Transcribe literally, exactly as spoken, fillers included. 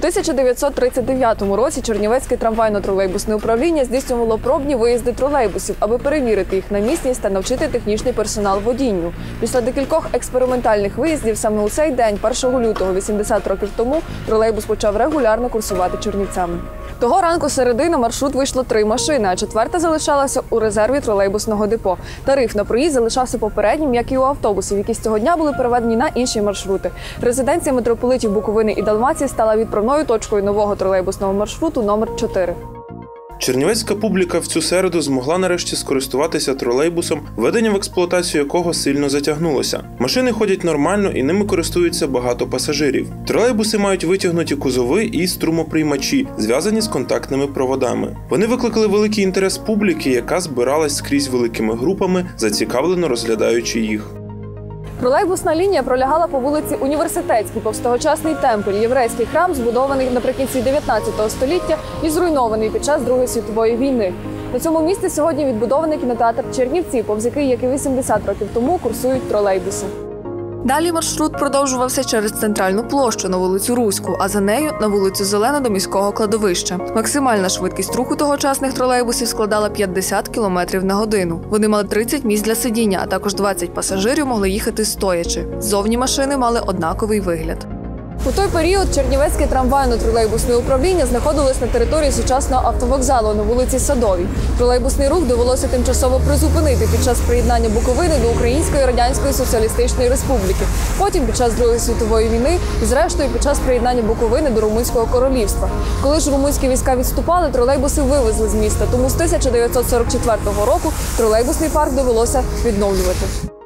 тисяча дев'ятсот тридцять дев'ятому році Чернівецьке трамвайно-тролейбусне управління здійснювало пробні виїзди тролейбусів, аби перевірити їх на місність та навчити технічний персонал водінню. Після декількох експериментальних виїздів саме у цей день, першого лютого вісімдесят років тому, тролейбус почав регулярно курсувати Чернівцями. Того ранку середи на маршрут вийшло три машини, а четверта залишалася у резерві тролейбусного депо. Тариф на проїзд залишався попереднім, як і у автобусів, які з цього дня були переведені на інші маршрути. Резиденція митрополитів Буковини і Далмації стала відправною точкою нового тролейбусного маршруту номер чотири. Чернівецька публіка в цю середу змогла нарешті скористуватися тролейбусом, введення в експлуатацію якого сильно затягнулося. Машини ходять нормально і ними користуються багато пасажирів. Тролейбуси мають витягнуті кузови і струмоприймачі, зв'язані з контактними проводами. Вони викликали великий інтерес публіки, яка збиралась скрізь великими групами, зацікавлено розглядаючи їх. Тролейбусна лінія пролягала по вулиці Університетській повз тогочасний темпель, єврейський храм, збудований наприкінці дев'ятнадцятого століття і зруйнований під час Другої світової війни. На цьому місці сьогодні відбудований кінотеатр «Чернівці», повз який, як і вісімдесят років тому, курсують тролейбуси. Далі маршрут продовжувався через центральну площу на вулицю Руську, а за нею на вулицю Зелену до міського кладовища. Максимальна швидкість руху тогочасних тролейбусів складала п'ятдесят кілометрів на годину. Вони мали тридцять місць для сидіння, а також двадцять пасажирів могли їхати стоячи. Ззовні машини мали однаковий вигляд. У той період Чернівецьке трамвайно-тролейбусне управління знаходилось на території сучасного автовокзалу на вулиці Садовій. Тролейбусний рух довелося тимчасово призупинити під час приєднання Буковини до Української Радянської Соціалістичної Республіки, потім під час Другої світової війни і, зрештою, під час приєднання Буковини до Румунського королівства. Коли ж румунські війська відступали, тролейбуси вивезли з міста, тому з тисяча дев'ятсот сорок четвертого року тролейбусний парк довелося відновлювати.